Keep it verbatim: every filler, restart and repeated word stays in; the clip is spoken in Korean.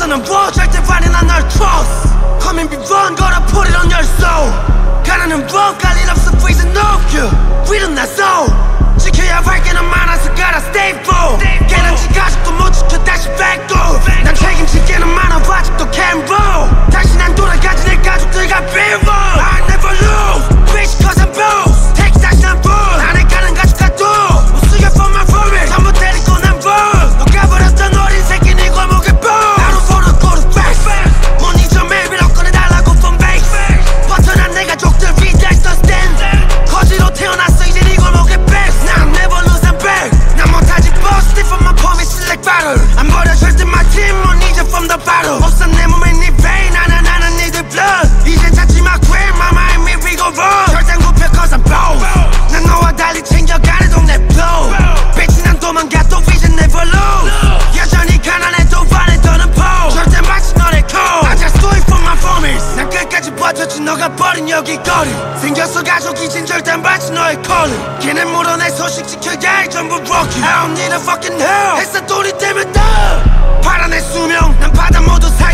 너는 뭐 절대 반해 난 널 trust Come and be wrong gotta put it on your soul 가난은 뭐 깔일 없어 freezing no you 위로 나서 지켜야 할 게 너무 많아서 gotta stay full 걔는 아직도 못 지켜 다시 back up 난 책임질 게 너무 많아 아직도 can't roll 다시 난 돌아가지 내 가족들과 비워 I never lose bitch cause I'm bruised take 다시 난 bull 안에 가는 가족과 또 우스겨 for my worries 전부 때리고 난 bull 녹아버렸던 어린 새끼 네 골목에 bull I don't wanna go to face 못 잊어 매일 꺼내달라고 phone base 버텨난 내 가족들 위대할 sustain 거지로 태어났어 이제 네 골목에 best 난 never lose I'm back 난 못하지 boss stiff on my promise like battle 안 버려 절대 my team 못 잊어 from the battle 없어 내 몸에 네 vein 나는 나는 니들 blood 이젠 찾지 마 queen my mind me we go run 절대 안 굽혀 cause I'm bold 난 너와 달리 챙겨가는 동네 flow bitch 난 도망가도 이제 never lose 여전히 가난해도 안에 더는 pole 절대 마치 너의 call I just do it for my promise 난 끝까지 버텼지 너가 버린 여기 거리 생겼어 가족 이젠 절대 안 받지 너의 calling 걔는 물어 내 소식 지켜야 해 전부 rocky I don't need a fucking hell 햇살 돌이 되면 더 파란 내 수명 난 바다 모두 사